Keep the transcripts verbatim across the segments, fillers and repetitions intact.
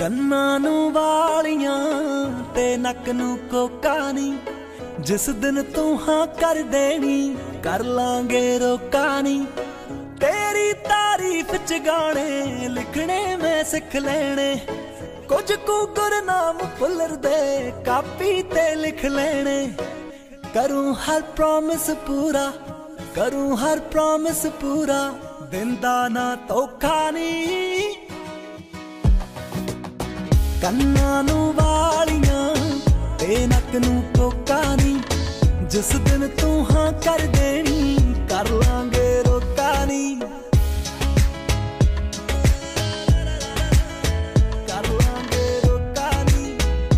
ਕੰਨਾਂ ਨੂੰ ਵਾਲੀਆਂ ਤੇ ਨੱਕ ਨੂੰ ਕੋਕਾ ਨੀ, ਜਿਸ ਦਿਨ ਤੂੰ ਹਾਂ ਕਰ ਦੇਣੀ ਕਰ ਲਾਂਗੇ ਰੋਕਾ ਨੀ। तेरी तारीफ च गाने लिखने मैं सिख लेने, कुछ कु गुरनाम भुलर दे कापी ते लिख लेने। करूं हर प्रॉमिस पूरा, करूं हर प्रॉमिस पूरा, दिंदा ना धोखा नी। ਕੰਨਾਂ ਨੂੰ ਵਾਲੀਆਂ ਤੇ ਨੱਕ ਨੂੰ ਕੋਕਾ ਨੀ, ਜਿਸ ਦਿਨ ਤੂੰ ਹਾਂ ਕਰ ਦੇਣੀ ਕਰ ਲਾਂਗੇ ਰੋਕਾ ਨੀ। ਕਰ ਲਾਂਗੇ ਰੋਕਾ ਨੀ।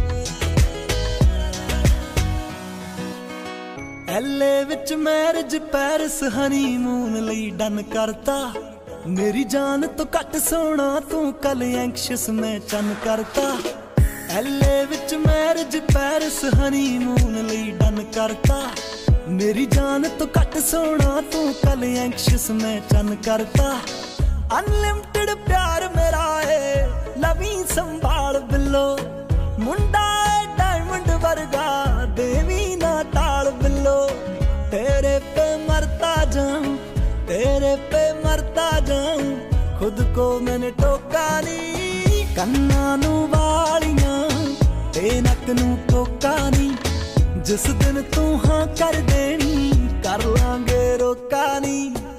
ਐਲੇ ਵਿੱਚ ਮੈਰਿਜ ਪੈਰਿਸ ਹਨੀਮੂਨ ਲਈ ਡਨ ਕਰਤਾ, मेरी जान तो घट सोना तू कल एंक्शस मैं चन करता। एले विच मैरिज पैरिस हनीमून लई डन करता, मेरी जान तो घट सोना तू कल एंक्शस मैं चन करता। अनलिमिटेड प्यार मेरा है लवी संभाल बिलो, मुंडा है डायमंड वर्गा देवी ना टाल बिलो। तेरे पे मरता जाऊं, तेरे पे मरता जाऊं, खुद को मैंने टोका नी। ਕੰਨਾਂ ਨੂੰ ਵਾਲੀਆਂ ਤੇ ਨੱਕ ਨੂੰ ਕੋਕਾ ਨੀ, ਜਿਸ ਦਿਨ ਤੂੰ ਹਾਂ ਕਰ ਦੇਣੀ ਕਰ ਲਾਂਗੇ ਰੋਕਾ ਨੀ।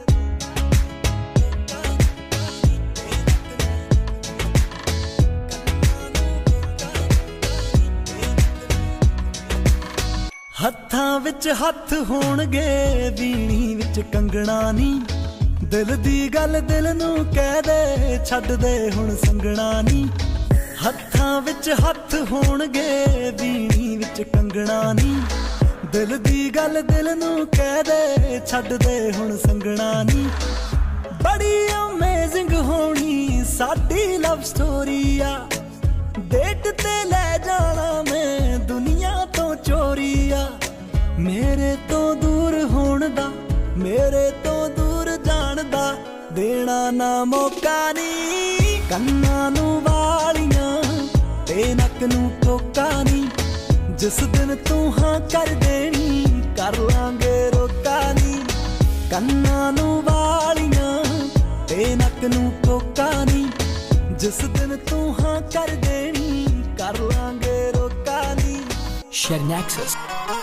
ਹੱਥਾਂ ਵਿੱਚ ਹੱਥ ਹੋਣਗੇ ਵੀਣੀ ਵਿੱਚ ਕੰਗਣਾ ਨੀ, ਦਿਲ ਦੀ ਗੱਲ ਦਿਲ ਨੂੰ ਕਹਿ ਦੇ ਛੱਡ ਦੇ ਹੁਣ ਸੰਗਣਾ ਨੀ। ਹੱਥਾਂ ਵਿੱਚ ਹੱਥ ਹੋਣਗੇ ਵੀਣੀ ਵਿੱਚ ਕੰਗਣਾ ਨੀ, ਦਿਲ ਦੀ ਗੱਲ ਦਿਲ ਨੂੰ ਕਹਿ ਦੇ ਛੱਡ ਦੇ ਹੁਣ ਸੰਗਣਾ ਨੀ। ਬੜੀ ਅਮੇਜ਼ਿੰਗ ਹੋਣੀ ਸਾਡੀ ਲਵ ਸਟੋਰੀ ਆ, ਡੇਟ ਤੇ ਲੈ ਜਾਣਾ ਮੈਂ ਦੁਨੀਆ ਤੋਂ ਚੋਰੀ ਆ। ਮੇਰੇ ਤੋਂ ਦੂਰ ਹੋਣ ਦਾ, ਮੇਰੇ ਤੋਂ ਦੂਰ ਜਾਣ ਦਾ ਦੇਣਾ ਨਾ ਮੌਕਾ ਨੀ। ਕੰਨਾਂ ਨੂੰ ਵਾਲੀਆਂ ਤੇ ਨੱਕ ਨੂੰ ਕੋਕਾ ਨੀ, ਜਿਸ ਦਿਨ ਤੂੰ ਹਾਂ ਕਰ ਦੇਣੀ ਕਰ ਲਾਂਗੇ ਰੋਕਾ ਨੀ। ਕੰਨਾਂ ਨੂੰ ਵਾਲੀਆਂ ਤੇ ਨੱਕ ਨੂੰ ਕੋਕਾ ਨੀ, ਜਿਸ ਦਿਨ ਤੂੰ ਹਾਂ ਕਰ ਦੇਣੀ ਕਰ ਲਾਂਗੇ ਰੋਕਾ ਨੀ। Sharing access.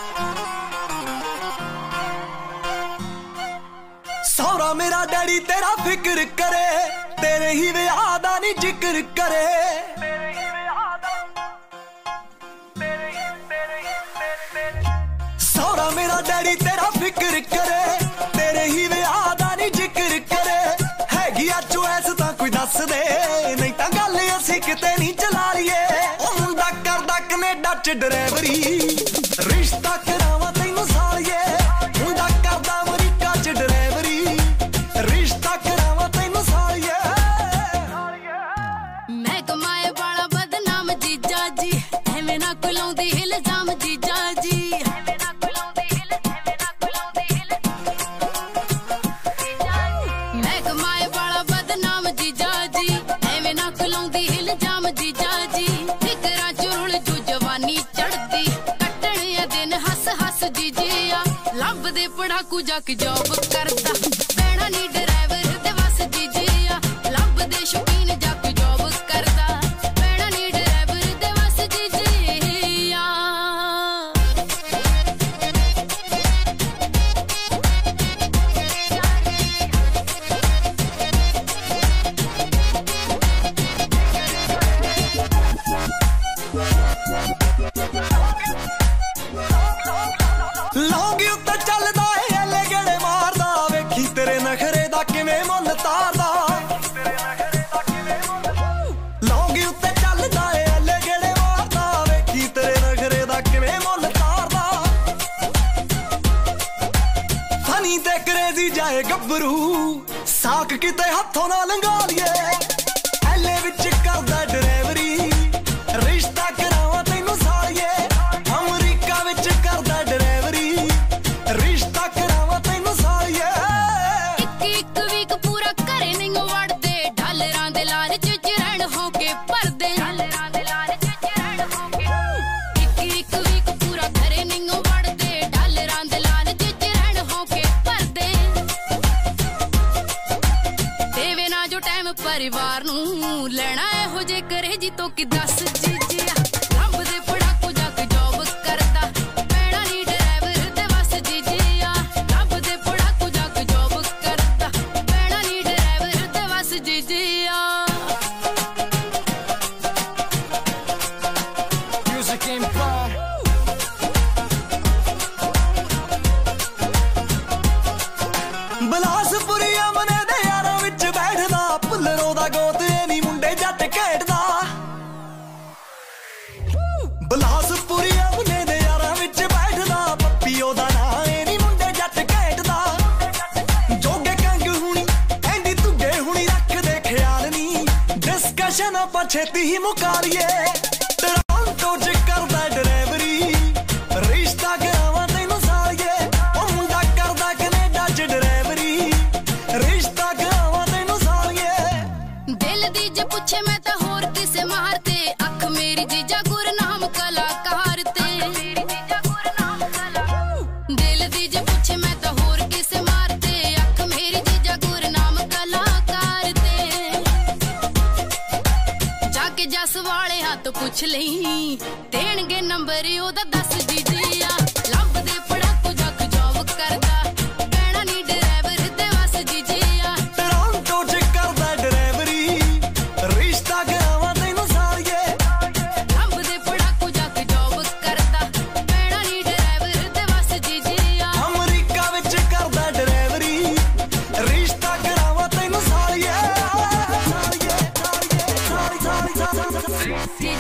ਸੌਰਾ ਮੇਰਾ ਡੈਡੀ ਤੇਰਾ ਫਿਕਰ ਕਰੇ, ਤੇਰੇ ਹੀ ਵਿਆਹ ਦਾ ਨੀ ਜ਼ਿਕਰ ਕਰੇ। ਸੌਰਾ ਮੇਰਾ ਡੈਡੀ ਤੇਰਾ ਫਿਕਰ ਕਰੇ, ਤੇਰੇ ਹੀ ਵਿਆਹ ਦਾ ਨੀ ਜ਼ਿਕਰ ਕਰੇ। ਹੈਗੀ ਆ ਚੁਆਇਸ ਤਾਂ ਕੋਈ ਦੱਸ ਦੇ, ਨਹੀਂ ਤਾਂ ਗੱਲ ਅਸੀਂ ਕਿਤੇ ਨਹੀਂ ਚਲਾ ਲਈਏ। ਉਹ ਮੁੰਡਾ ਕਰਦਾ ਕਨੇਡਾ ਚ ਡਰਾਈਵਰੀ, ਰਿਸ਼ਤਾ ਕਰਾਵਾਂ ਤੈਨੂੰ ਸਾਲੀਏ। ਮੁੰਡਾ ਕਰਦਾ ਅਮਰੀਕਾ ਚ ਡਰਾਈਵਰੀ, ਰਿਸ਼ਤਾ ਕਰਾਵਾਂ ਤੈਨੂੰ ਸਾਲੀਏ। ਮੈਂ ਕਮਾਏ ਵਾਲਾ ਬਦਨਾਮ ਜੀਜਾ ਜੀ, ਐਵੇਂ ਨਾ ਕੁਲਾਉਂਦੀ ਇਲਜ਼ਾਮ ਜੀਜਾ ਜੀ। ਐਵੇਂ ਨਾ ਕੁਲਾਉਂਦੀ ਇਲ ਐਵੇਂ ਨਾ ਕੁਲਾਉਂਦੀ ਇਲ ਮੈਂ ਕਮਾਏ ਵਾਲਾ ਬਦਨਾਮ ਜੀਜਾ ਜੀ, ਐਵੇਂ ਨਾ ਕੁਲਾਉਂਦੀ ਇਲਜ਼ਾਮ ਜੀਜਾ ਜੀ। ਫਿਕਰਾਂ ਚ ਰੁਲ ਜੂ ਜਵਾਨੀ ਚੜਦੀ, ਕੱਟਣ ਆ ਦਿਨ ਹੱਸ ਹੱਸ ਜੀਜਿਆ। ਲੱਭਦੇ ਪੜਾਕੂ ਜਾ ਕੇ ਜੋਬ ਕਰਦਾ, ਪੈਣਾ ਨੀ ਡਰਾਈਵਰ ਤੇ ਵਸ ਜੀਜਿਆ। ਲੱਭਦੇ ਸ਼ੌਕੀਨ ਜਾ ਕੇ ਜੋਬ ਕਰਦਾ, ਪੈਣਾ ਨੀ ਡਰਾਈਵਰ ਤੇ ਵਸ ਜੀਜਿਆ। ਲੌਂਗੀ ਉੱਤੇ ਚੱਲਦਾ ਏ ਐਲੇ ਗੇੜੇ ਮਾਰਦਾ, ਵੇਖੀ ਤੇਰੇ ਨਖਰੇ ਦਾ ਕਿਵੇਂ ਮੁੱਲ ਤਾਰਦਾ। ਲੌਂਗੀ ਉੱਤੇ ਚੱਲਦਾ ਏ ਐਲੇ ਗੇੜੇ ਮਾਰਦਾ, ਵੇਖੀ ਤੇਰੇ ਨਖਰੇ ਦਾ ਕਿਵੇਂ ਮੁੱਲ ਤਾਰਦਾ। ਫਨੀ ਤੇ ਕਰੇਜ਼ੀ ਜਾਏ ਗੱਭਰੂ, ਸਾਕ ਕਿਤੇ ਹੱਥੋਂ ਨਾ ਲੰਘਾ ਲਈਏ। ਐਲੇ ਵਿੱਚ ਕਰਦਾ ਡਰਾਈਵਰੀ, ਰਿਸ਼ਤਾ ਕਰਾਵਾਂ ਤੈਨੂੰ ਸਾਲੀਏ। ਅਮਰੀਕਾ ਵਿੱਚ ਕਰਦਾ ਡਰਾਈਵਰੀ, ਰਿਸ਼ਤਾ ਕਰਾਵਾਂ ਤੈਨੂੰ ਸਾਲੀਏ। ਇੱਕ ਇੱਕ ਵੀਕ ਪੂਰਾ ਘਰੇ ਨਹੀਂ ਵੜਦੇ, ਡਾਲਰਾਂ ਦੇ ਲਾਲਚ ਚ ਰਹਿਣ ਹੋ ਕੇ ਭਰਦੇ। करे जी तो कि दस जीजिया रब दे पड़ाकू जाके जॉब करदा पैणा नी ड्राइवर दे बस जीजिया रब दे पड़ाकू जाके जॉब करदा पैणा नी ड्राइवर दे बस जीजिया म्यूजिक एम्पायर बलासपुरिया मने दे यारां विच बैठदा भुल्लरों दा गोत नी मुंडे जट खेडदा बलासपुरिया मने दे यारां विच बैठदा पप्पीओ दा नां नी मुंडे जट खेडदा जोगे कंग हुणी एंदी तुगे हुणी रख दे ख्याल नी डिस्कशन आपां छेती ही मुका लईए टोरांटो च करदा ड्राइवरी रिश्ता करावां तैनूं सालिए ओ मुंडा करदा कनेडा च ड्राइवरी रिश्ता करावां तैनूं सालिए दिल दी जे पुछे मैं तां होर किसे मारते अख मेरी जीजा गुरनाम कलाकार ते दिल दी जे पुछे मैं तां होर किसे मारते अख मेरी जीजा गुरनाम कलाकार ते जाके जस वाले हाथ पुछ लई देणगे नंबर ओदा दस जीजिया लब दे पड़ाकू जग जॉब करदा पैणा नी ड्राइवर दे बस जीजिया टोरांटो च करदा ड्राइवरी रिश्ता करावां तैनूं सालिए लब दे पड़ाकू जग जॉब करदा पैणा नी ड्राइवर दे बस जीजिया अमरीका विच करदा ड्राइवरी रिश्ता करावां तैनूं सालिए सालिए सालिए सालिए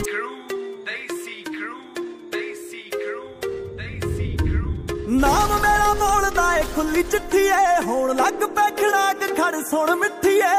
नाम मेरा बोलदा ए खुली चिट्ठी ए होण लग पै खड़ाक खड़ सुण मिट्ठी ए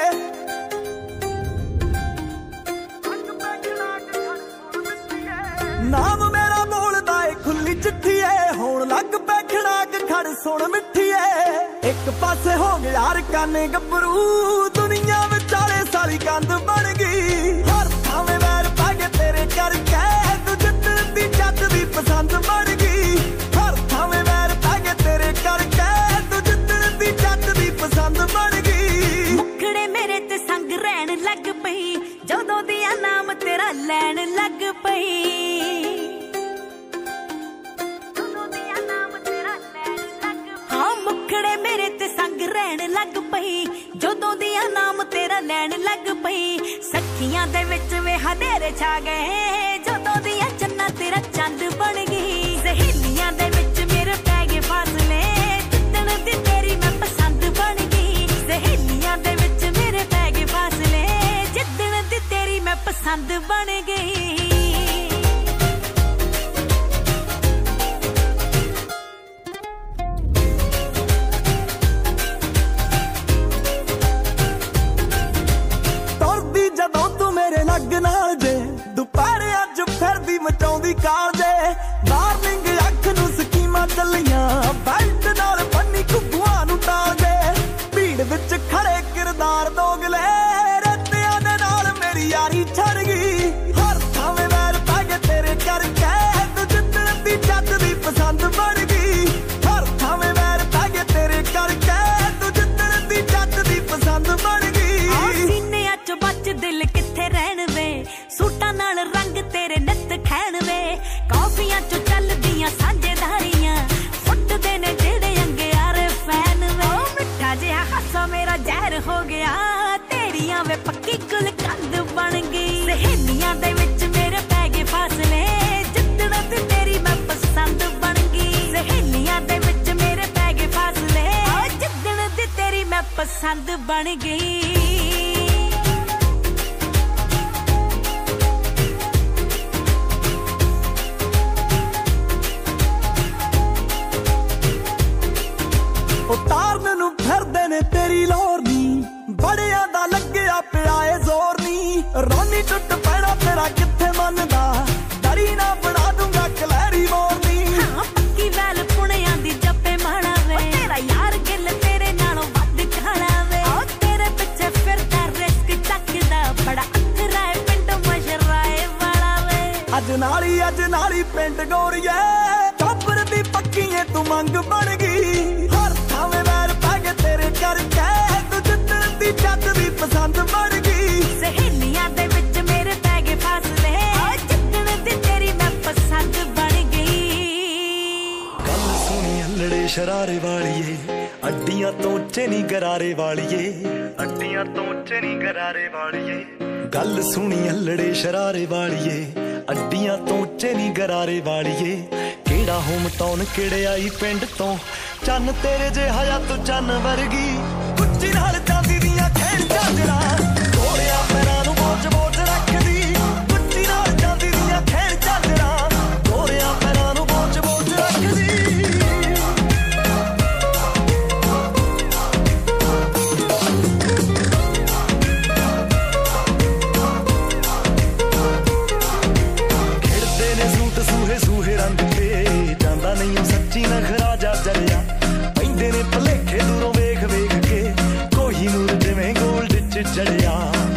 नाम मेरा बोलदा ए खुली चिट्ठी ए होण लग पै खड़ाक खड़ सुण मिट्ठी ए एक पासे हो गया रकाने गब्बरू दुनिया विचाले साली कंध बन गई हर थावे वैर पै गए तेरे करके तू जिद्दण दी जट दी पसंद बन गई हर थावे वैर पै गए तेरे करके तू जिद्दण दी जट दी पसंद बन गई मुखड़े मेरे ते संग रहन लग पई जदों दिया नाम तेरा लैन लग पई जदों दिया नाम तेरा लैन लग पई हाँ मुखड़े मेरे ते संग रहन लग पई जदों दिया नाम तेरा लैन लग पई सखियां दे विच वे हनेरे छा गए जदों दिया चन्ना तेरा चंद बन गई सहेलियां दे विच मेरे पै गए फासले जिद्दण दी तेरी मैं पसंद बन गई सहेलियां दे विच मेरे पै गए फासले जिद्दण दी तेरी मैं पसंद बन गई तुरदी जदों तू मेरे लग नाल जे दुपहरे अज फिरदी मचाउंदी कार जे डार्लिंग अख नूं स्कीमां चलियां बेल्ट नाल बन्नी घुग्गुआं नूं टाल जे भीड़ विच खड़े किरदार दोगले रत्तियां दे नाल मेरी यारी छड़ गई हर थावे वैर पै गए तेरे करके तू जिद्दण दी जट दी पसंद बन गई हर थावे वैर पै गए तेरे करके तू जिद्दण दी जट दी पसंद बन गई सीनिया च बच दिल किथे रहन वे सूटां नाल रंग तेरे नित खैन वे कॉफियां च चलदियां साझेदारियां फुटदे ने जेड़े अंगियारे फैन वे मिठा जिहा हासा मेरा जहर हो गया तेरियां वे पक्की गुलकंद बन गई सहेलियां दे विच मेरे पै गए फासले जिद्दण दी तेरी मैं पसंद बन गई सहेलियां दे विच मेरे पै गए फासले जिद्दण दी तेरी मैं पसंद बन गई उतारन नूं फिरदे ने तेरी लोर नी बड़ियां दा लग्गिया पिया ए जोर नी रानी टुट पैणा तेरा किथे मनदा डरी ना बना दूंगा कलैरी मोरनी हाँ पक्की वैल पुणियां दी जप्पे माणा वे तेरा यार गिल तेरे नालों वध खाना वे तेरे पिछे फिरदा रिस्क चकदा बड़ा अखरा है पिंड मशराए वाला वे अज नाली अज नाली पिंड गोरीए चौपर दी पक्कीए तू मंग बन गई हर थावे वैर पै गए तेरे करके तू जिद्दण दी जट दी पसंद बन गई सहेलियां दे विच मेरे शरारे वालिए अड्डियां तो उच्चे नी गरारे वालिए अड्डियां तो उच्चे नी गरारे वालिए गल सुनी अल्लड़े शरारे वालिए अड्डियां तो उच्चे नी गरारे वालिए केड़ा होम टाउन केड़े आई पिंड तो चन्न तेरे जे हया तू चन्न वर्गी कुच्ची नाल चांदी दियां खेड़ झांजरा गोरिया पैरां नूं बोच बोच रखदी कुच्ची नाल चांदी दियां खेड़ झांजरा गोरिया पैरां नूं बोच बोच रखदी खेड़दे ने सूट सूहे सूहे रंग ते जांदा नहीं सच्ची नखरा जा चलिया पैंदे ने भलेखे दूरों वेख वेख के कोही नूर जिवें गोल्ड च चढ़िया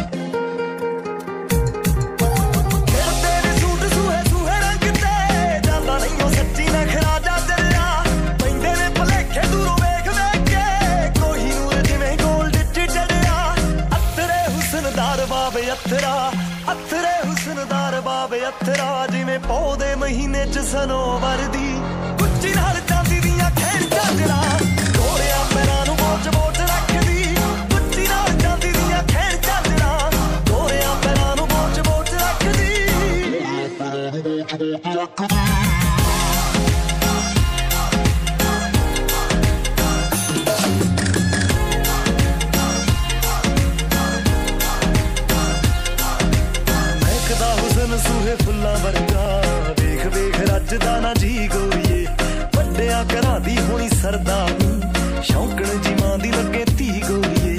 खेड़दे ने सूट सूहे सूहे रंग ते जांदा नहीं सच्ची नखरा जा चलिया पैंदे ने भलेखे दूरों वेख वेख के कोही नूर जिवें गोल्ड च चढ़िया अथरे हुस्नदार बाबे अथरा अथरे हुस्नदार बाबे अथरा जिवें पौधे महीने च सनोवर दी कुच्ची नाल चांदी दियां खेड़ झांजरा गोरिया पैरां नूं बोच बोच रखदी कुच्ची नाल चांदी दियां खेड़ झांजरा गोरिया पैरां नूं बोच बोच रखदी महकदा हुस्न सूहे फुल्लां वर्गा वेख वेख रजदा ना जी गोरीए वड्डियां घरां दी होनी सरदारनी शौकण जी मां दी लगे धी गोरीए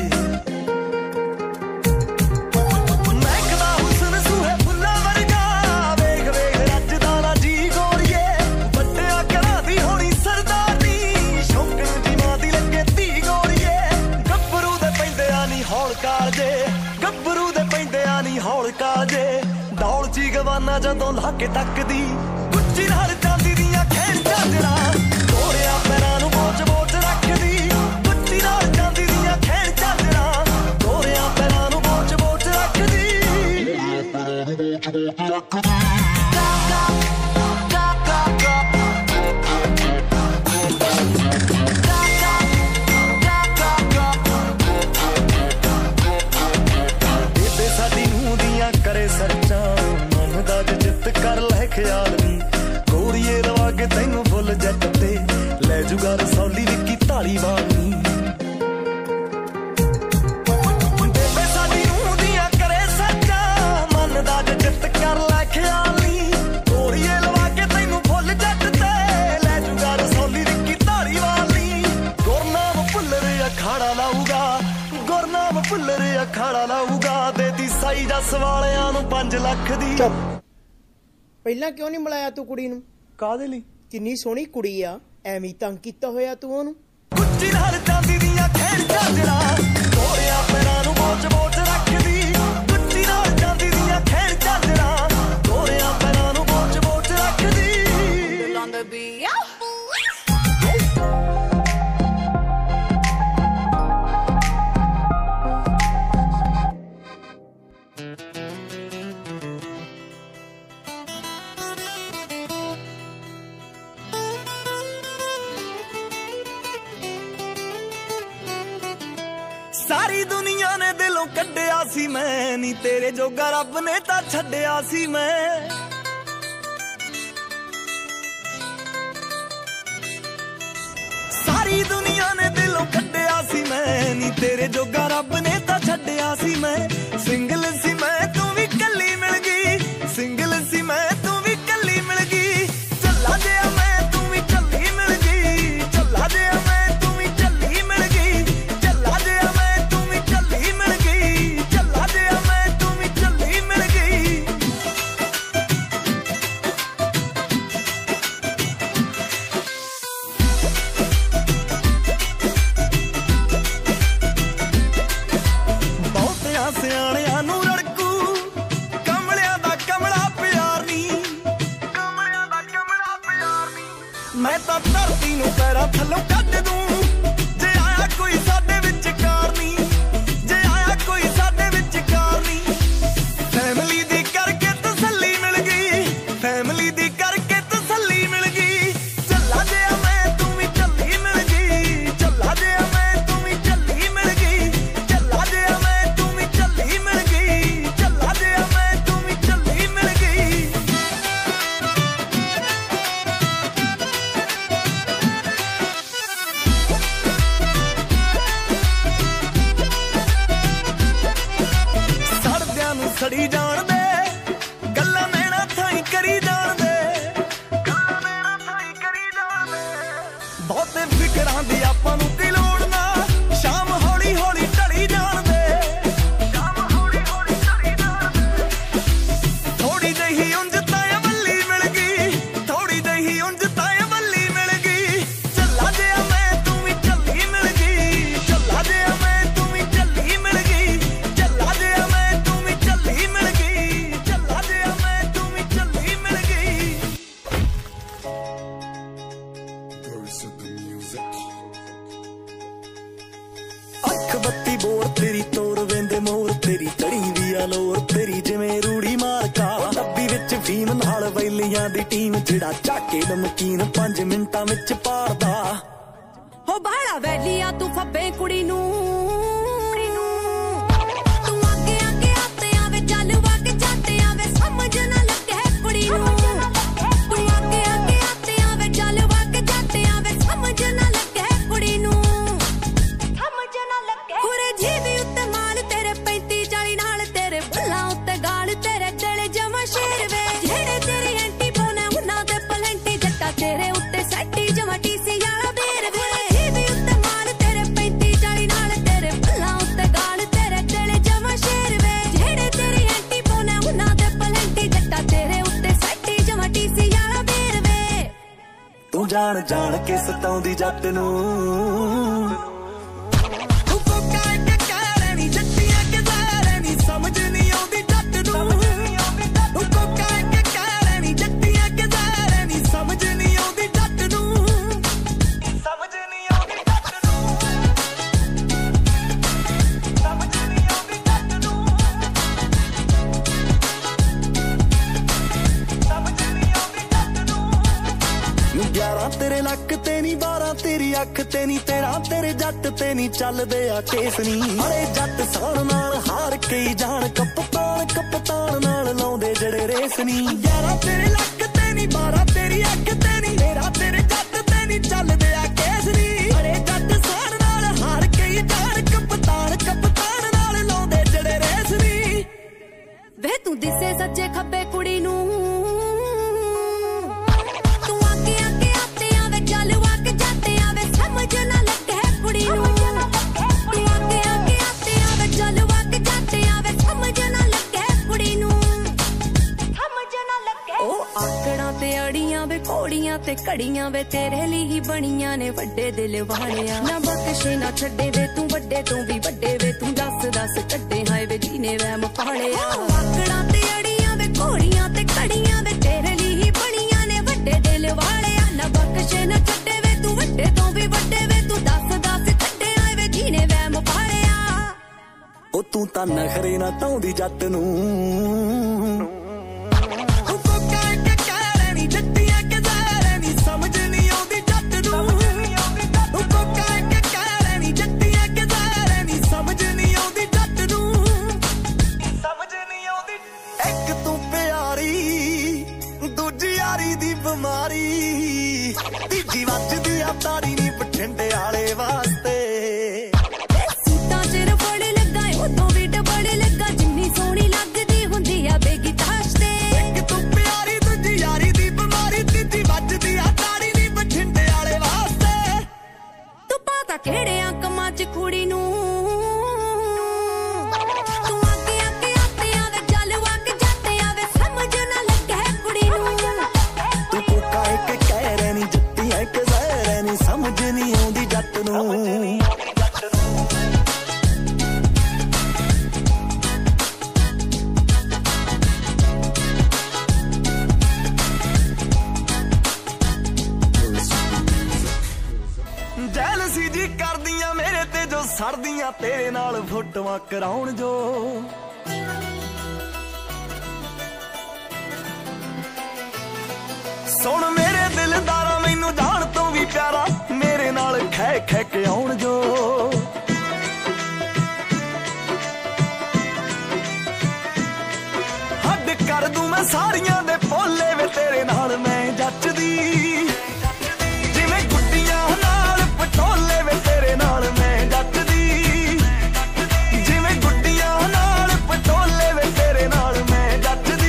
महकदा हुस्न सूहे फुल्लां वर्गा वेख वेख रजदा ना जी गोरीए वड्डियां घरां दी होनी सरदारनी शौकण जी मां दी लगे धी गोरीए गब्बरू दे पैंदे आनी हौल कालजे गब्बरू दे पैंदे आनी हौल कालजे दौड़ ची गवाना जदों ला के तकदी कुच्ची नाल चांदी दियां खेड़ झांजरा गोरिया पैरां नूं बोच बोच रखदी कुच्ची नाल चांदी दियां खेड़ झांजरा गोरिया पैरां नूं बोच बोच रखदी बेबे साडी नूं दियां करे सरचां मन दा जित कर ले ख्याल नी गोरीए लवा के तैनू फुल जट ते ले जुगा रसौली विकी धाली वाली बेबे साडी नूं दियां करे सरचां मन दा जित कर ले ख्याल नी गोरीए लवा के तैनू फुल जट ते ले जुगा रसौली विकी धाली वाली गुरनाम भुल्लर अखाड़ा लाऊगा गुरनाम भुल्लर अखाड़ा लाऊगा देती साई जस वालियां नूं पांच लख दी ਪਹਿਲਾਂ ਕਿਉਂ ਨਹੀਂ ਮਿਲਾਇਆ ਤੂੰ ਕੁੜੀ ਨੂੰ ਕਾਹਦੇ ਲਈ ਕਿੰਨੀ ਸੋਹਣੀ ਕੁੜੀ ਆ ਐਵੇਂ ਤੰਗ ਕੀਤਾ ਹੋਇਆ ਤੂੰ ਉਹਨੂੰ ਕੁੱਚੀ ਨਾਲ ਚਾਂਦੀ ਦੀਆਂ ਖੇੜ ਝਾਂਜਰਾ ਗੋਰਿਆ ਪੈਰਾਂ ਨੂੰ ਬੋਚ ਬੋਚ ਰੱਖਦੀ ਕੁੱਚੀ ਨਾਲ ਚਾਂਦੀ ਦੀਆਂ ਖੇੜ ਝਾਂਜਰਾ ਗੋਰਿਆ ਪੈਰਾਂ ਨੂੰ ਬੋਚ ਬੋਚ ਰੱਖਦੀ ਲੰਗ ਵੀ सारी दुनिया ने दिलों कड्डिया सी मैं नी तेरे जोगा रब ने तां छड्डिया सी मैं सारी दुनिया ने दिलों कड्डिया सी मैं नी तेरे जोगा रब ने तां छड्डिया सी मैं सिंगल सी मैं तू भी कल्ली मिल गई सिंगल सी मैं तू भी कल्ली मिल गई चला जिया मैं तू भी कल्ली मिल गई चला जिया मैं तू भी कल्ली मिल गई चला जिया मैं तो धरती नूं पैरां थल्लों कढ दूं जे आया कोई साडे विच कारनी जे आया कोई साडे विच कारनी फैमिली दी करके तसल्ली मिल गई फैमिली दी करके तसल्ली मिल गई चला जिया मैं तू भी चली मिल ਦਿੱਲੀਆਂ ਦੀ ਟੀਮ ਜਿਹੜਾ ਝਾਕੇ ਨਮਕੀਨ ਪੰਜ ਮਿੰਟਾਂ ਵਿੱਚ ਪਾੜਦਾ ਹੋ ਬਾਹਲਾ ਵੈਲੀਆ ਤੂੰ ਫੱਬੇ ਕੁੜੀ ਨੂੰ ਤੂੰ ਅੱਗੇ ਅੱਗੇ ਆਤੇ ਆਵੇ ਚੱਲ ਵਗ ਜਾਂਦੇ ਆਵੇ ਸਮਝ ਨਾ ਲੱਗੇ ਕੁੜੀ ਨੂੰ ਤੂੰ ਅੱਗੇ ਅੱਗੇ ਆਤੇ ਆਵੇ ਚੱਲ ਵਗ ਜਾਂਦੇ ਆਵੇ ਸਮਝ ਨਾ ਲੱਗੇ ਕੁੜੀ ਨੂੰ ਸਮਝ ਨਾ ਲੱਗੇ ਕੁਰੇ ਜੀਵੀ ਉੱਤੇ ਮਾਲ ਤੇਰੇ ਪੈਂਤੀ ਚਾਲੀ ਨਾਲ ਤੇਰੇ ਬੁੱਲਾਂ ਉੱਤੇ ਗਾਲ ਤੇਰੇ ਦਿਲ ਜਮਾ ਸ਼ੇਰ ਵੇ ਜਿਹੜੇ ਤੇਰੀ ਐਂਟੀ ਬੋਨੇ ਉਹਨਾਂ ਦੇ ਪਲੰਟੀ ਜੱਟਾ ਤੇਰੇ ਉੱਤੇ ਸੱਟੀ ਜਮਾ ਟੀਸੀ ਵਾਲਾ ਵੀਰ ਵੇ ਜੀਵੀ ਉੱਤੇ ਮਾਲ ਤੇਰੇ ਪੈਂਤੀ ਚਾਲੀ ਨਾਲ ਤੇਰੇ ਬੁੱਲਾਂ ਉੱਤੇ ਗਾਲ ਤੇਰੇ ਦਿਲ ਜਮਾ ਸ਼ੇਰ ਵੇ ਜਿਹੜੇ ਤੇਰੀ ਐਂਟੀ ਬੋਨੇ ਉਹਨਾਂ ਦੇ ਪਲੰਟੀ ਜੱਟਾ ਤੇਰੇ ਉੱਤੇ ਸੱਟੀ ਜਮਾ ਟੀਸੀ ਵਾਲਾ ਵੀਰ ਵੇ ਤੂੰ ਜਾਣ ਜਾਣ ਕੇ ਸਤਾਉਂਦੀ ਜੱਟ ਨੂੰ ਤੇਰੇ ਲੱਕ ਤੇ ਨੀ ਬਾਰਾਂ ਤੇਰੀ ਅੱਖ ਤੇ ਨੀ ਤੇਰਾ ਤੇਰੇ ਜੱਟ ਤੇ ਨੀ ਚੱਲਦੇ ਆ ਕੇਸ ਨੀ ਅਰੇ ਜੱਟ ਸਾਣ ਨਾਲ ਹਾਰ ਕੇ ਜਾਣ ਕਪਤਾਨ ਕਪਤਾਨ ਨਾਲ ਲਾਉਂਦੇ ਜਿਹੜੇ ਰੇਸ ਨੀ ਯਾਰਾ ਤੇਰੇ ਲੱਕ ਤੇ ਨੀ ਬਾਰਾਂ ਤੇਰੀ ਅੱਖ ਤੇ ਨੀ ਤੇਰਾ ਤੇਰੇ ਜੱਟ ਤੇ ਨੀ ਚੱਲਦੇ ਆ ਕੇਸ ਨੀ ਅਰੇ ਜੱਟ ਸਾਣ ਨਾਲ ਹਾਰ ਕੇ ਜਾਣ ਕਪਤਾਨ ਕਪਤਾਨ ਨਾਲ ਲਾਉਂਦੇ ਜਿਹੜੇ ਰੇਸ ਨੀ ਵੇ ਤੂੰ ਦਿਸੇ ਸੱਜੇ ਖੱਬੇ ਕੁੜੀ ਨੂੰ ਘੋੜੀਆਂ ਤੇ ਘੜੀਆਂ ਵੇ ਤੇਰੇ ਲਈ ਹੀ ਬਣੀਆਂ ਨੇ ਵੱਡੇ ਦਿਲ ਵਾਲਿਆ ਨਾ ਬਖਸ਼ੇ ਨਾ ਛੱਡੇ ਵੇ ਤੂੰ ਵੱਡੇ ਤੋਂ ਵੀ ਵੱਡੇ ਵੇ ਤੂੰ ਦੱਸ ਦੱਸ ਕੱਢੇ ਹਾਏ ਵੇ ਜੀਨੇ ਵਹਿਮ ਪਾਲਿਆ ਆਕੜਾਂ ਤੇ ਅੜੀਆਂ ਵੇ ਘੋੜੀਆਂ ਤੇ ਘੜੀਆਂ ਵੇ ਤੇਰੇ ਲਈ ਹੀ ਬਣੀਆਂ ਨੇ ਵੱਡੇ ਦਿਲ ਵਾਲਿਆ ਨਾ ਬਖਸ਼ੇ ਨਾ ਛੱਡੇ ਵੇ ਤੂੰ ਵੱਡੇ ਤੋਂ ਵੀ ਵੱਡੇ ਵੇ ਤੂੰ ਦੱਸ ਦੱਸ ਕੱਢੇ ਹਾਏ ਵੇ ਜੀਨੇ ਵਹਿਮ ਪਾਲਿਆ ਉਹ ਤੂੰ ਤਾਂ ਨਖਰੇ ਨਾ ਤਾਉਂਦੀ ਜੱਟ ਨੂੰ ਬਿਮਾਰੀ ਤੀਜੀ ਵੱਜਦੀ ਆ ਤਾਰੀ ਨੀ ਬਠਿੰਡੇ ਵਾਲੇ ਵਾਸਤੇ ਸੂਟਾਂ ਚ ਰਬੜ ਲੱਗਾ ਉਦੋਂ ਵੀ ਡਬੜ ਲੱਗਾ ਜਿੰਨੀ ਸੋਹਣੀ ਲੱਗਦੀ ਹੁੰਦੀ ਆ ਬੇਗੀ ਤਾਸ਼ ਤੇ ਇੱਕ ਤੂੰ ਪਿਆਰੀ ਦੂਜੀ ਯਾਰੀ ਦੀ ਬਿਮਾਰੀ ਤੀਜੀ ਵੱਜਦੀ ਆ ਤਾਰੀ ਨੀ ਬਠਿੰਡੇ ਵਾਲੇ ਵਾਸਤੇ ਤੂੰ ਪਤਾ ਕਿਹੜਿਆਂ ਕੰਮਾਂ ਚ ਕੁੜੀ ਨੂੰ ਸਮਝ ਨਹੀਂ ਆਉਂਦੀ ਜੱਟ ਨੂੰ ਜੈਲਸੀ ਜੀ ਕਰਦੀਆਂ ਮੇਰੇ ਤੇ ਜੋ ਸੜਦੀਆਂ ਤੇਰੇ ਨਾਲ ਫੋਟੋਆਂ ਕਰਾਉਣ ਜੋ ਸੁਣ ਮੇਰੇ ਦਿਲਦਾਰਾ ਮੈਨੂੰ ਜਾਣ ਤੋਂ ਵੀ ਪਿਆਰਾ ਮੇਰੇ ਨਾਲ ਖੈ ਖੈ ਕੇ ਆਉਣ ਜੋ ਹੱਦ ਕਰ ਦੂੰ ਮੈਂ ਸਾਰੀਆਂ ਦੇ ਭੋਲੇ ਵੇ ਤੇਰੇ ਨਾਲ ਮੈਂ ਜੱਚਦੀ ਜਿਵੇਂ ਗੁੱਡੀਆਂ ਨਾਲ ਪਟੋਲੇ ਵੇ ਤੇਰੇ ਨਾਲ ਮੈਂ ਜੱਚਦੀ ਜਿਵੇਂ ਗੁੱਡੀਆਂ ਨਾਲ ਪਟੋਲੇ ਵੇ ਤੇਰੇ ਨਾਲ ਮੈਂ ਜੱਚਦੀ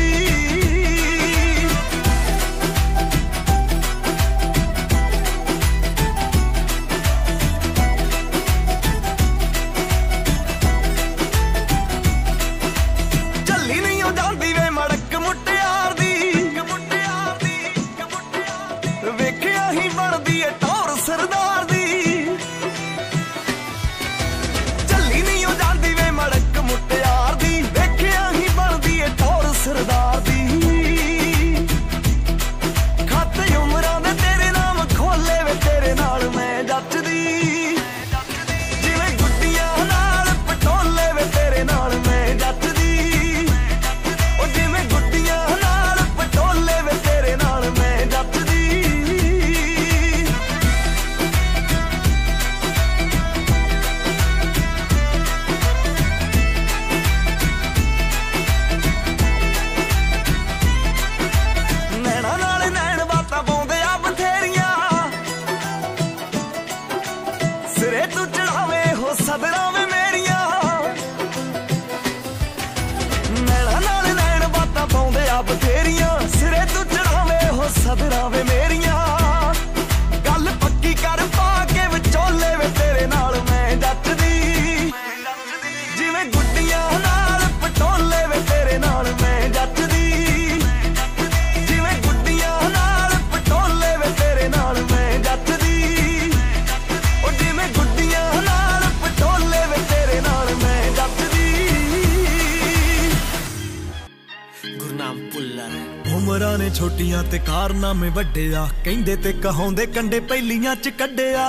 ਉਮਰਾਂ ਨੇ ਛੋਟੀਆਂ ਤੇ ਕਾਰਨਾਮੇ ਵੱਡੇ ਆ ਕਹਿੰਦੇ ਤੇ ਕਹਾਉਂਦੇ ਕੰਡੇ ਪਹਿਲੀਆਂ ਚ ਕੱਢਿਆ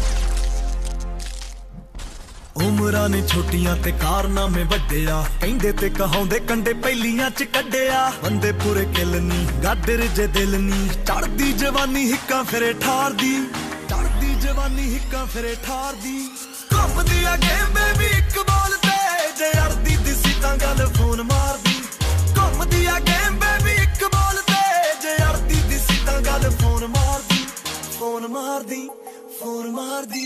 ਉਮਰਾਂ ਨੇ ਛੋਟੀਆਂ ਤੇ ਕਾਰਨਾਮੇ ਵੱਡੇ ਆ ਕਹਿੰਦੇ ਤੇ ਕਹਾਉਂਦੇ ਕੰਡੇ ਪਹਿਲੀਆਂ ਚ ਕੱਢਿਆ ਬੰਦੇ ਪੂਰੇ ਕਿਲ ਨੀ ਗਾਡਰ ਜੇ ਦਿਲ ਨੀ ਚੜਦੀ ਜਵਾਨੀ ਹਿੱਕਾਂ ਫਿਰੇ ਠਾਰਦੀ ਚੜਦੀ ਜਵਾਨੀ ਹਿੱਕਾਂ ਫਿਰੇ ਠਾਰਦੀ ਘੁੰਮਦੀ ਆ ਗੇਮ ਬੇਬੀ ਇੱਕ ਬੋਲ ਤੇ ਜੇ ਅੜਦੀ ਦਿਸੀ ਤਾਂ ਗੱਲ ਫੋਨ ਮਾਰਦੀ ਘੁੰਮਦੀ ਆ ਗੇਮ ਬੇਬੀ ਇੱਕ ਬੋਲ ਤੇ ਜੇ ਅੜਦੀ ਦਿਸੀ ਤਾਂ ਗੱਲ ਫੋਨ ਮਾਰਦੀ ਫੋਨ ਮਾਰਦੀ ਫੋਨ ਮਾਰਦੀ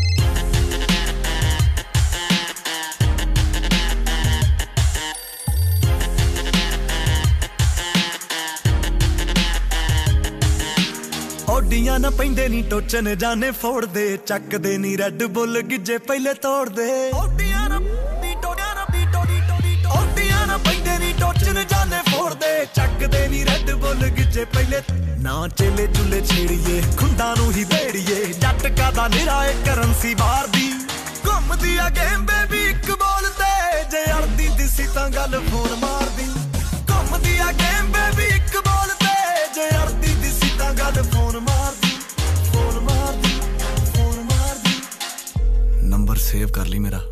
ਓਡੀਆਂ ਨਾ ਪੈਂਦੇ ਨੀ ਟੋਚਨ ਜਾਣੇ ਫੋੜਦੇ ਚੱਕਦੇ ਨੀ ਰੈੱਡ ਬੁੱਲ ਗਿੱਜੇ ਪਹਿਲੇ ਤੋੜਦੇ ਓਡੀਆਂ ਨਾ ਨੀ ਟੋੜਿਆਂ ਨਾ ਬੀ ਟੋੜੀ ਟੋੜੀ ਓਡੀਆਂ ਨਾ ਪੈਂਦੇ ਨੀ ਟੋਚਨ ਜਾਣੇ ਫੋੜਦੇ ਚੱਕਦੇ ਨੀ ਰੈੱਡ ਬੁੱਲ ਗਿੱਜੇ ਪਹਿਲੇ ਨਾ ਚੇਲੇ ਚੁੱਲੇ ਛੇੜੀਏ ਖੁੰਡਾਂ ਨੂੰ ਹੀ ਵੇੜੀਏ ਜੱਟ ਕਾਦਾ ਨਿਰਾਏ ਕਰੰਸੀ ਬਾਹਰ ਦੀ ਘੁੰਮਦੀ ਆ ਗੇਮ ਬੇਬੀ ਇੱਕ ਬੋਲ ਤੇ ਜੇ ਅੜਦੀ ਦਿਸੀ ਤਾਂ ਗੱਲ ਫੋਨ ਮਾਰਦੀ ਘੁੰਮਦੀ ਆ ਗੇਮ ਬੇਬੀ ਇੱਕ ਬੋਲ ਤੇ ਜੇ ਅੜਦੀ ਦਿਸੀ ਤਾਂ ਗੱਲ ਫੋਨ ਮਾਰਦੀ ਫੋਨ ਮਾਰਦੀ ਫੋਨ ਮਾਰਦੀ ਨੰਬਰ ਸੇਵ ਕਰ ਲਈ ਮੇਰਾ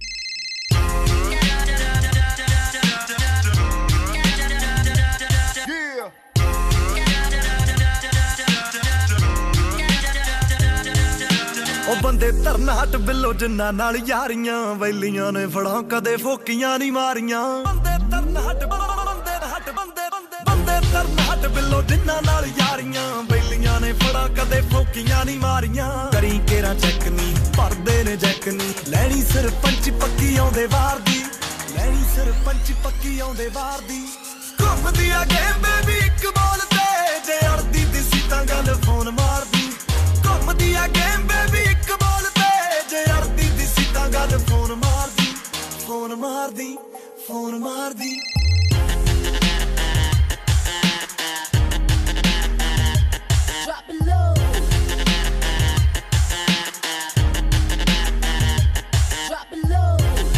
ਉਹ ਬੰਦੇ ਧਰਨ ਹੱਟ ਬਿੱਲੋ ਜਿੰਨਾ ਨਾਲ ਯਾਰੀਆਂ ਵੈਲੀਆਂ ਨੇ ਫੜਾਂ ਕਦੇ ਫੋਕੀਆਂ ਨਹੀਂ ਮਾਰੀਆਂ ਬੰਦੇ ਧਰਨ ਹੱਟ ਬੰਦੇ ਹੱਟ ਬੰਦੇ ਬੰਦੇ ਬੰਦੇ ਧਰਨ ਹੱਟ ਬਿੱਲੋ ਜਿੰਨਾ ਨਾਲ ਯਾਰੀਆਂ ਵੈਲੀਆਂ ਨੇ ਫੜਾਂ ਕਦੇ ਫੋਕੀਆਂ ਨਹੀਂ ਮਾਰੀਆਂ ਕਰੀ ਕੇਰਾ ਚੈੱਕ ਨੀ ਭਰਦੇ ਨੇ ਜੈਕ ਨੀ ਲੈਣੀ ਸਰਪੰਚ ਪੱਕੀ ਆਉਂਦੇ ਵਾਰ ਦੀ ਲੈਣੀ ਸਰਪੰਚ ਪੱਕੀ ਆਉਂਦੇ ਵਾਰ ਦੀ ਘੁੰਮਦੀ ਆ ਗੇਮ ਬੇਬੀ ਇੱਕ ਬੋਲ ਤੇ ਜੇ ਅੜਦੀ ਦਿਸੀ ਤਾਂ ਗੱਲ ਫੋਨ ਮਾਰਦੀ ਘੁੰਮਦੀ ਆ ਗੇਮ ਬੇਬੀ ਇੱਕ ਬੋਲ ਤੇ ਜੇ ਅੜਦੀ ਦਿਸੀ ਤਾਂ ਗੱਲ ਫੋਨ ਮਾਰਦੀ ਫੋਨ ਮਾਰਦੀ ਫੋਨ ਮਾਰਦੀ Drop it low. Drop it low.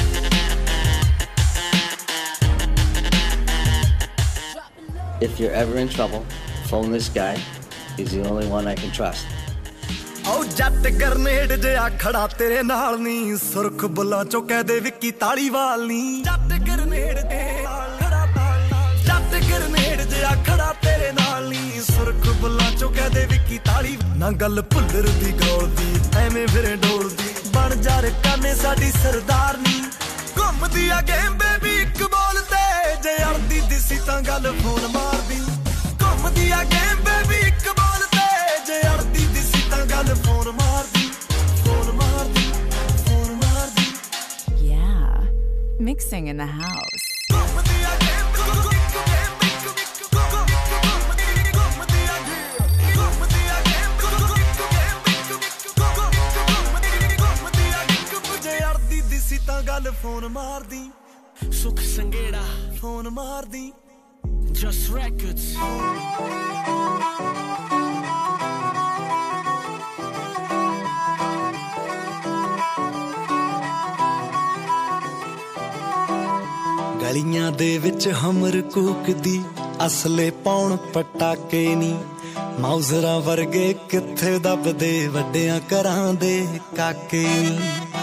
Drop it low. If you're ever in trouble, phone this guy. He's the only one I can trust. ਓ ਜੱਟ ਗਰਨੇਡ ਜਿਹਾ ਖੜਾ ਤੇਰੇ ਨਾਲ ਨੀ ਸੁਰਖ ਬੁੱਲਾਂ ਚੋਂ ਕਹਦੇ ਵਿੱਕੀ ਤਾਲੀਵਾਲ ਨੀ ਜੱਟ ਗਰਨੇਡ ਦੇ ਨਾਲ ਖੜਾ ਤਾਲ ਜੱਟ ਗਰਨੇਡ ਜਿਹਾ ਖੜਾ ਤੇਰੇ ਨਾਲ ਨੀ ਸੁਰਖ ਬੁੱਲਾਂ ਚੋਂ ਕਹਦੇ ਵਿੱਕੀ ਤਾਲੀ ਨਾ ਗੱਲ ਭੁੱਲਰ ਦੀ ਗੌਲ ਦੀ ਐਵੇਂ ਫਿਰੇ ਡੋਲਦੀ ਬਣ ਜਾ ਰਕਾਨੇ ਸਾਡੀ ਸਰਦਾਰਨੀ ਘੁੰਮਦੀ ਆ ਗੇਮ ਬੇਬੀ ਇੱਕ ਬੋਲ ਤੇ ਜੇ ਅੜਦੀ ਦਿਸੀ ਤਾਂ ਗੱਲ ਫੋਨ ਮਾਰਦੀ ਘੁੰਮਦੀ ਆ ਗੇਮ ਬੇਬੀ ਇੱਕ ਬੋਲ ਤੇ ਜੇ ਅੜਦੀ ਦਿਸੀ ਤਾਂ ਗੱਲ ਫੋਨ ਮਾਰਦੀ ਫੋਨ ਮਾਰਦੀ ਫੋਨ ਮਾਰਦੀ Yeah, mixing in the house. ਘੁੰਮਦੀ ਆ ਗੇਮ ਤਾਂ ਗੱਲ ਫੋਨ ਮਾਰਦੀ ਸੁਖ ਸੰਗੇੜਾ ਫੋਨ ਮਾਰਦੀ Just Records ਗਲੀਆਂ ਦੇ ਵਿੱਚ ਹਮਰ ਕੂਕਦੀ ਅਸਲੇ ਪਾਉਣ ਪਟਾਕੇ ਨੀ ਮਾਊਜ਼ਰਾਂ ਵਰਗੇ ਕਿੱਥੇ ਦੱਬਦੇ ਵੱਡਿਆਂ ਘਰਾਂ ਦੇ ਕਾਕੇ ਨੀ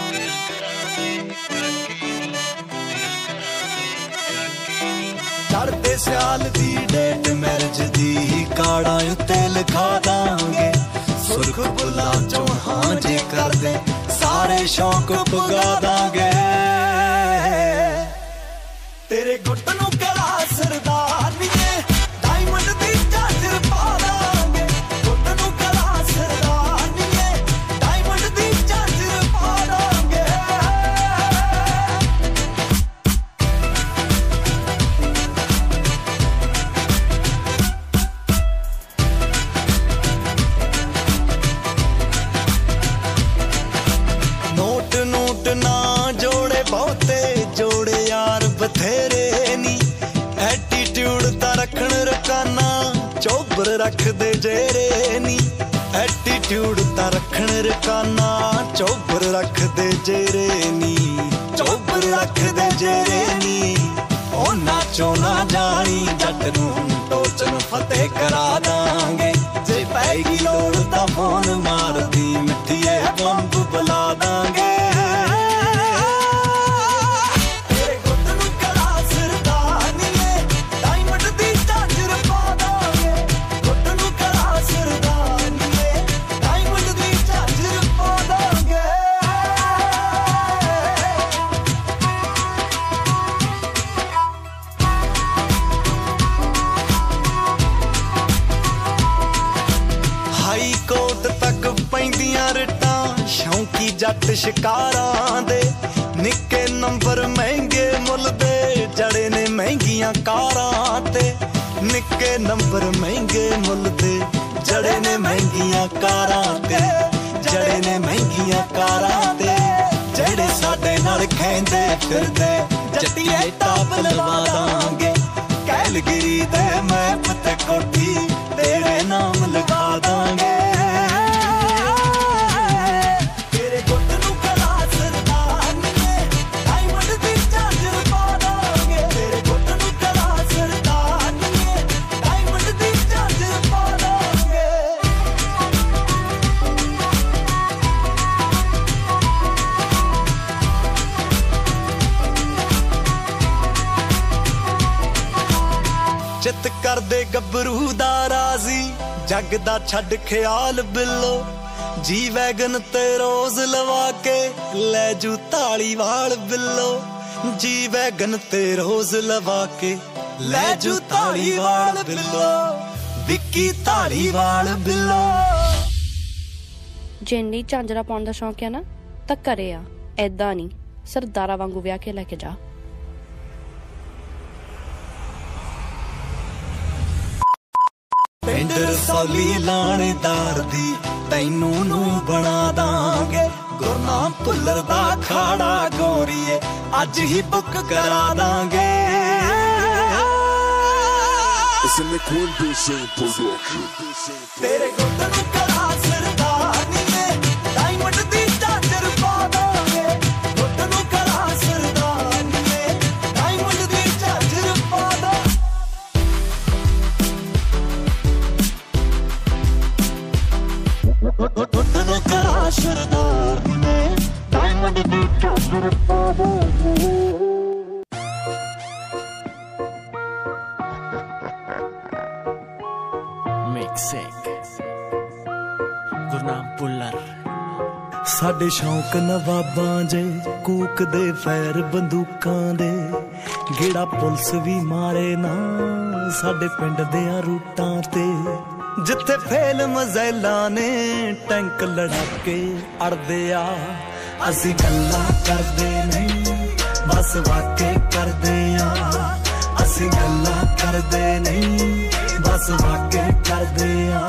ਚੜ੍ਹਦੇ ਸਿਆਲ ਦੀ ਡੇਟ ਮੈਰਿਜ ਦੀ ਕਾਰਡਾਂ ਉੱਤੇ ਲਿਖਾ ਦਾਂਗੇ ਸੁਰਖ ਬੁੱਲਾਂ ਚੋਂ ਹਾਂ ਜੇ ਕਰਦੇ ਸਾਰੇ ਸ਼ੌਕ ਪੁਗਾ ਦਾਂਗੇ ਤੇਰੇ ਗੁੱਟ ਨੂੰ ਕਲਾ ਸਰਦਾਰਨੀਏ ਡਾਇਮੰਡ ਦੀ ਚਾਦਰ ਪਾ ਦਾਂਗੇ ਗੁੱਟ ਨੂੰ ਕਲਾ ਸਰਦਾਰਨੀਏ ਡਾਇਮੰਡ ਦੀ ਚਾਦਰ ਪਾ ਦਾਂਗੇ ਨੋਟ ਨੋਟ ਨਾ ਜੋੜੇ ਬਹੁਤੇ ਜੋੜੇ ਯਾਰ ਬਥੇਰੇ ਨੀ ਐਟੀਟਿਊਡ ਤਾਂ ਰੱਖਣ ਰਕਾਨਾ ਚੋਬਰ ਰੱਖਦੇ ਜੇਰੇ ਨੀ ਐਟੀਟਿਊਡ ਤਾਂ ਰੱਖਣ ਰਕਾਨਾ ਚੋਬਰ ਰੱਖਦੇ ਜੇਰੇ ਨੀ ਚੋਬਰ ਰੱਖਦੇ ਜੇਰੇ ਨੀ ਉਹ ਦੋਨਾਂ ਚੋਂ ਨਾ ਜਾਣੀ ਜੱਟ ਨੂੰ ਟੋਚਨ ਫਤਿਹ ਕਰਾ ਦਾਂਗੇ ਜੇ ਪੈਗੀ ਲੋੜ ਤਾਂ ਫੋਨ ਮਾਰਦੀ ਮਿੱਠੀਏ ਬੰਬ ਬੁਲਾ ਦਾਂਗੇ ਸ਼ੌਂਕੀ ਜੱਟ ਸ਼ਿਕਾਰਾਂ ਦੇ ਨਿੱਕੇ ਨੰਬਰ ਮਹਿੰਗੇ ਮੁੱਲ ਦੇ ਜੜੇ ਨੇ ਮਹਿੰਗੀਆਂ ਕਾਰਾਂ ਤੇ ਨਿੱਕੇ ਨੰਬਰ ਮਹਿੰਗੇ ਮੁੱਲ ਦੇ ਜੜੇ ਨੇ ਮਹਿੰਗੀਆਂ ਕਾਰਾਂ ਤੇ ਜੜੇ ਨੇ ਮਹਿੰਗੀਆਂ ਕਾਰਾਂ ਤੇ ਜਿਹੜੇ ਸਾਡੇ ਨਾਲ ਖੈਂਦੇ ਫਿਰਦੇ ਜੱਟੀਏ ਟਾਪ ਲਵਾ ਦਾਂਗੇ ਕੈਲਗਰੀ ਦੇ ਮੈਪ ਤੇ ਕੋਠੀ ਤੇਰੇ ਨਾਮ ਲਗਾ ਦਾਂਗੇ ਚਿੱਤ ਕਰਦੇ ਗੱਭਰੂ ਦਾ ਰਾਜ਼ੀ ਜੱਗ ਦਾ ਛੱਡ ਖਿਆਲ ਬਿੱਲੋ ਜੀ ਵੈਗਨ ਤੇ ਰੋਜ਼ ਲਵਾ ਕੇ ਲੈ ਜੂ ਧਾਲੀਵਾਲ ਬਿੱਲੋ ਜੀ ਵੈਗਨ ਤੇ ਰੋਜ਼ ਲਵਾ ਕੇ ਲੈ ਜੂ ਧਾਲੀਵਾਲ ਬਿੱਲੋ ਵਿੱਕੀ ਧਾਲੀਵਾਲ ਬਿੱਲੋ ਜੇ ਨਹੀਂ ਝਾਂਜਰਾ ਪਾਉਣ ਦਾ ਸ਼ੌਂਕ ਹੈ ਨਾ ਤਾਂ ਘਰੇ ਆ ਐਦਾਂ ਨਹੀਂ ਸਰਦਾਰਾ ਵਾਂਗੂ ਵਿਆਹ ਕੇ ਲੈ ਕੇ ਜਾ ਪਿੰਡ ਰਸੌਲੀ ਲਾਣੇਦਾਰ ਦੀ ਤੈਨੂੰ ਨੂੰ ਬਣਾ ਦਾਂਗੇ ਗੁਰਨਾਮ ਭੁੱਲਰ ਦਾ ਖਾੜਾ ਗੋਰੀਏ ਅੱਜ ਹੀ ਬੁੱਕ ਕਰਾ ਦਾਂਗੇ ਤੇਰੇ ਗੁੱਟ ਨੂੰ ਕਰਾ ਸਰਦਾਰਨੀਏ ਡਾਇਮੰਡ ਦੀ ਝਾਂਜਰ ਪਾ ਦਾਂਗੇ ਗੁੱਟ ਨੂੰ ਕਰਾ ਸਰਦਾਰਨੀਏ ਡਾਇਮੰਡ ਦੀ ਝਾਂਜਰ ਪਾ ਦਾਂਗੇ ਗੁੱਟ ਨੂੰ ਕਰਾ ਸਰਦਾਰਨੀਏ ਡਾਇਮੰਡ ਦੀ ਝਾਂਜਰ ਪਾ ਦਾਂਗੇ ਗੁਰਨਾਮ ਭੁੱਲਰ ਸਾਡੇ ਸ਼ੌਂਕ ਨਵਾਬਾਂ ਜੇ ਕੂਕ ਦੇ ਫੈਰ ਬੰਦੂਕਾਂ ਦੇ ਗੇੜਾ ਪੁਲਿਸ ਵੀ ਮਾਰੇ ਨਾ ਸਾਡੇ ਪਿੰਡ ਦੇ ਆ ਰੂਟਾਂ ਤੇ ਜਿੱਥੇ ਫੇਲ ਮਜ਼ੈਲਾਂ ਨੇ ਟੈਂਕ ਲੜਾ ਕੇ ਅੜਦੇ ਆ ਅਸੀਂ ਗੱਲਾਂ ਕਰਦੇ ਨਹੀਂ ਬਸ ਵਾਕੇ ਕਰਦੇ ਆ ਅਸੀਂ ਗੱਲਾਂ ਕਰਦੇ ਨਹੀਂ ਬਸ ਵਾਕੇ ਕਰਦੇ ਆ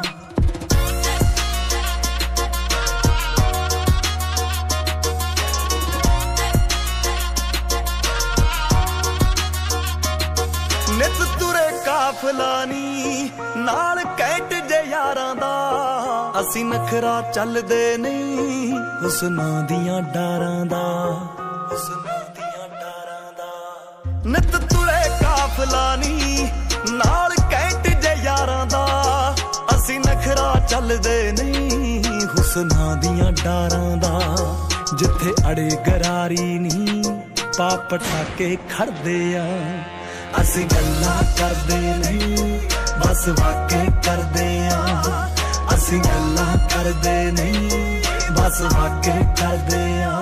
ਨਿਤ ਤੁਰੇ ਕਾਫਲਾ ਨੀ ਨਾਲ ਕੈਂਟ ਜੇ ਯਾਰਾਂ ਦਾ ਅਸੀਂ ਨਖਰਾ ਚੱਲਦੇ ਨਹੀਂ ਹੁਸਨਾਂ ਦੀਆਂ ਡਾਰਾਂ ਦਾ ਹੁਸਨਾਂ ਦੀਆਂ ਡਾਰਾਂ ਦਾ ਨਿਤ ਤੁਰੇ ਕਾਫਲਾ ਨੀ ਨਾਲ ਕੈਂਟ ਜੇ ਯਾਰਾਂ ਦਾ ਅਸੀਂ ਨਖਰਾ ਚੱਲਦੇ ਨਹੀਂ ਹੁਸਨਾਂ ਦੀਆਂ ਡਾਰਾਂ ਦਾ ਜਿੱਥੇ ਅੜੇ ਗਰਾਰੀ ਨੀ ਪਾਪ ਠਾਕੇ ਖੜਦੇ ਆ ਅਸੀਂ ਗੱਲਾਂ ਕਰਦੇ ਨਹੀਂ ਬਸ ਵਾਕੇ ਕਰਦੇ ਆ ਅਸੀਂ ਗੱਲਾਂ ਕਰਦੇ ਨਹੀਂ ਬਸ ਵਾਕੇ ਕਰਦੇ ਆ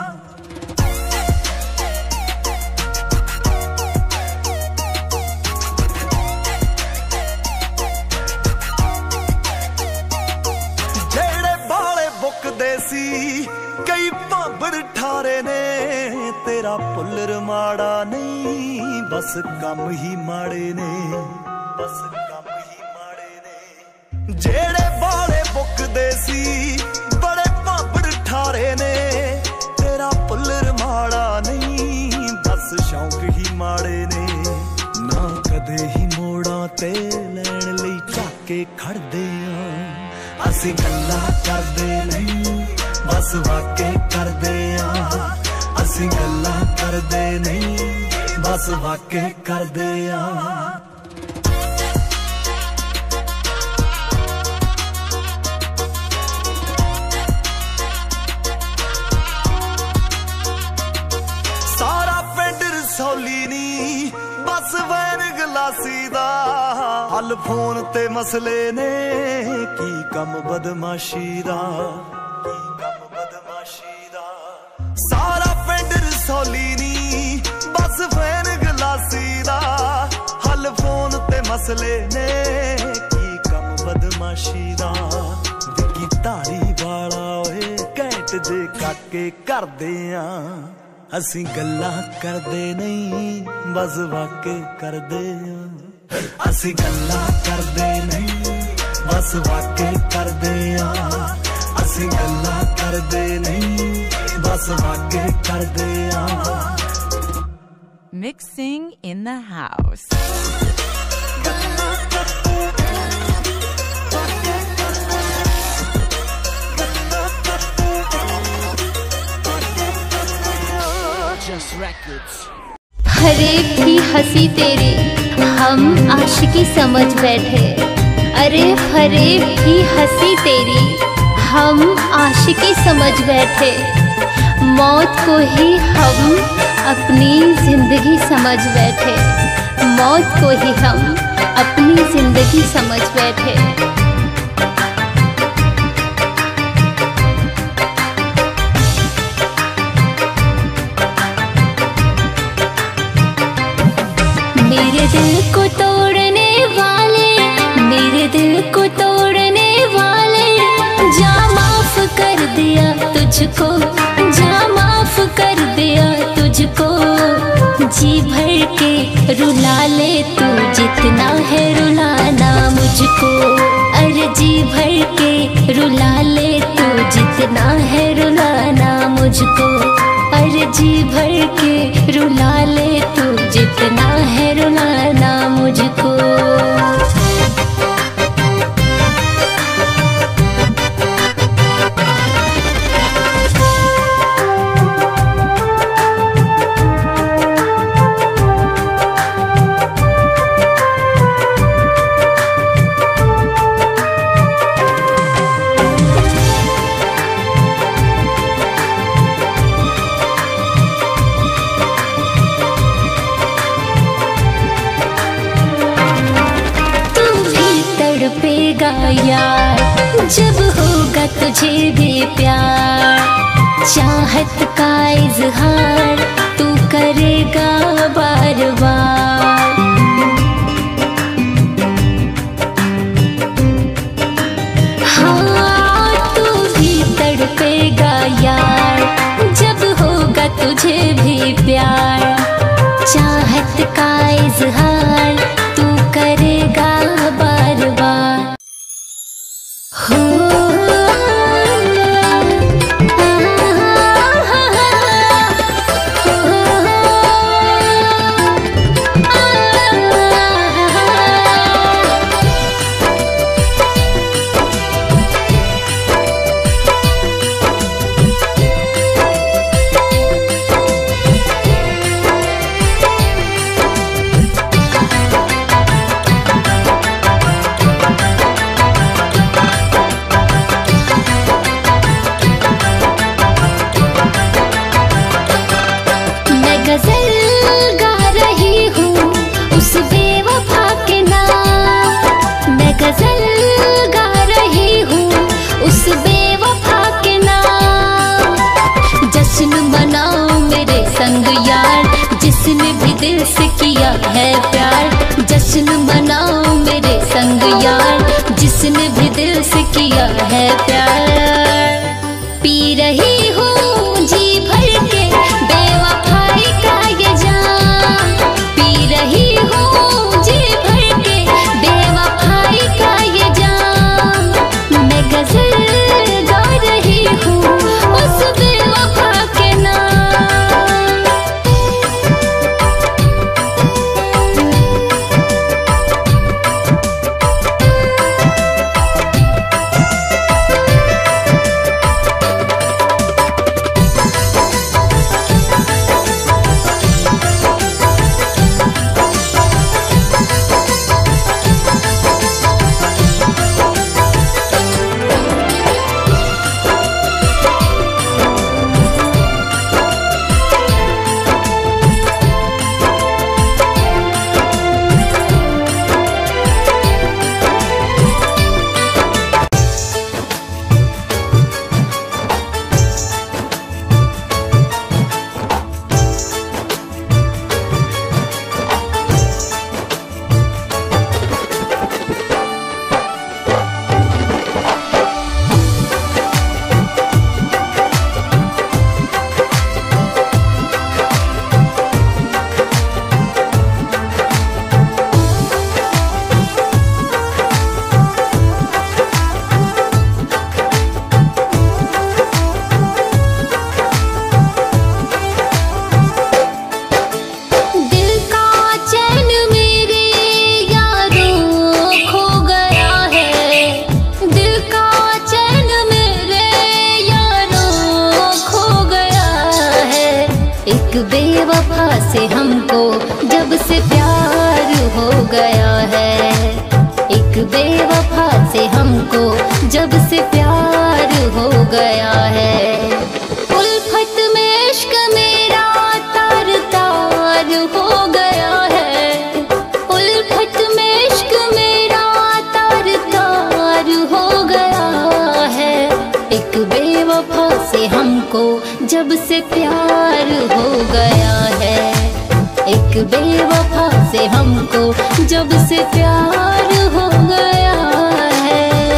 ਜਿਹੜੇ ਬਾਲੇ ਬੁੱਕਦੇ ਸੀ ਕਈ ਭਾਂਬੜ ਠਾਰੇ ਨੇ ਤੇਰਾ ਪੁੱਲਰ ਮਾੜਾ ਨਹੀਂ ਬਸ ਕੰਮ ਹੀ ਮਾੜੇ ਨੇ ਬਸ ਕੰਮ ਹੀ ਮਾੜੇ ਨੇ ਜਿਹੜੇ ਬਾਲੇ ਬੁੱਕਦੇ ਸੀ ਬੜੇ ਭਾਂਬੜ ਠਾਰੇ ਨੇ ਤੇਰਾ ਪੁੱਲਰ ਮਾੜਾ ਨਹੀਂ ਬਸ ਸ਼ੌਂਕ ਹੀ ਮਾੜੇ ਨੇ ਨਾ ਕਦੇ ਹੀ ਮੋੜਾਂ ਤੇ ਲੈਣ ਲਈ ਝਾਕੇ ਖੜਦੇ ਆ ਅਸੀਂ ਗੱਲਾਂ ਕਰਦੇ ਨਹੀਂ ਬਸ ਵਾਕੇ ਕਰਦੇ ਆ ਅਸੀਂ ਗੱਲਾਂ ਕਰਦੇ ਨਹੀਂ बस वाके कर दे आ। सारा पिंड रसौली नी बस वैन गलासी दा हल फोन ते मसले ने की कम बदमाशी दा की कम बदमाशी दा। सारा पिंड रसौली नी बस वैन गलासी दा हल फोन ते मसले ने की कम बदमाशी दा। विकी धारी वाला ओए घैंट जे काके करदे आ असीं गल्लां करदे नहीं बस वाके करदे आ। असीं गल्लां करदे नहीं बस वाके करदे आ। असीं गल्लां करदे नहीं बस वाके करदे आ। Mixing in the house. हर एक की हंसी तेरी हम आशिकी समझ बैठे। अरे हर एक की हंसी तेरी हम आशिकी समझ बैठे। मौत को ही हम अपनी जिंदगी समझ बैठे। मौत को ही हम अपनी जिंदगी समझ बैठे। मेरे दिल को तोड़ने वाले, मेरे दिल को तोड़ने वाले, जा माफ कर दिया तुझको, जा माफ कर दिया तुझको। जी भर के रुला ले तू जितना है रुलाना मुझको। अरे जी भर के रुला ले तू जितना है रुलाना मुझको। अरे जी भर के रुला ले तू जितना है रुलाना मुझको। यार जब होगा तुझे भी प्यार, चाहत का इजहार तू करेगा बार बार। हाँ तू भी तड़पेगा यार जब होगा तुझे भी प्यार, चाहत का इजहार तू करेगा बार बार। Oh बेवफा से हमको जब से प्यार हो गया है, एक बेवफा से हमको जब से प्यार हो गया है। उल्फत में इश्क मेरा तार तार हो गया है, उल्फत में इश्क मेरा तार तार हो गया है। एक बेवफा से हमको जब से प्यार हो गया है, एक बेवफा से हमको जब से प्यार हो गया है।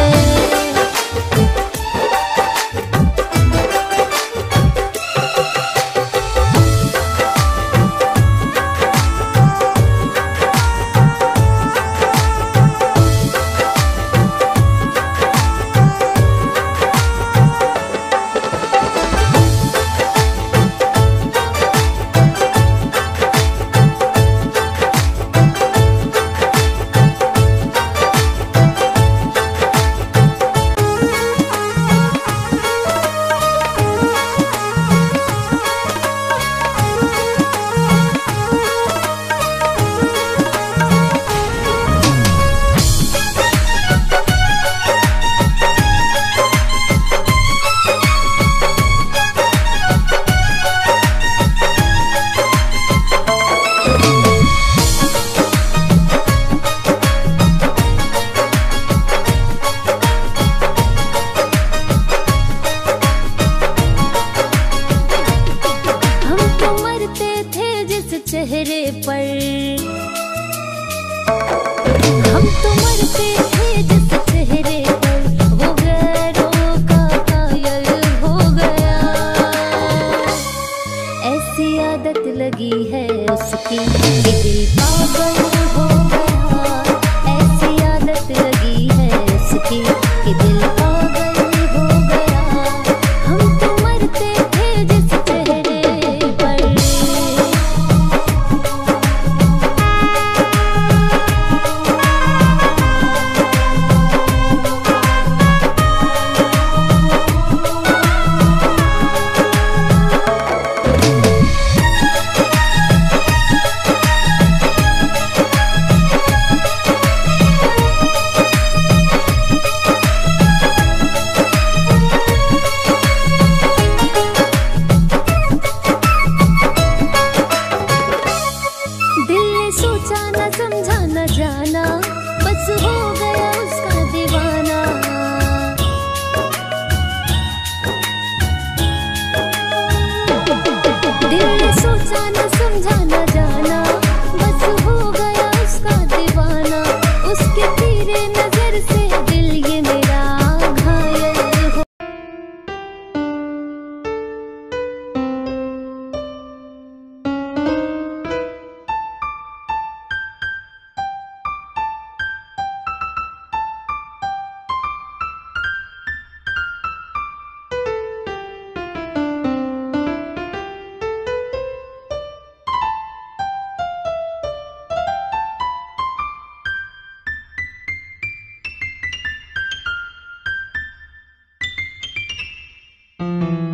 चेहरे पर हम तो मरते थे जिस चेहरे पर, वो गैरों का कायल हो गया। ऐसी आदत लगी है उसकी कि दिल पागल हो गया, ऐसी आदत लगी है उसकी कि दिल पागल हो गया। हम तो मरते थे जिस चेहरे पर। सोचा न समझा न जाना, बस हो गया उसका दीवाना। दिल ने सोचा न समझा न जाना, बस हो गया उसका दीवाना। उसके तीरे नजर से दिल ये मेरा घायल हो। Mm-hmm.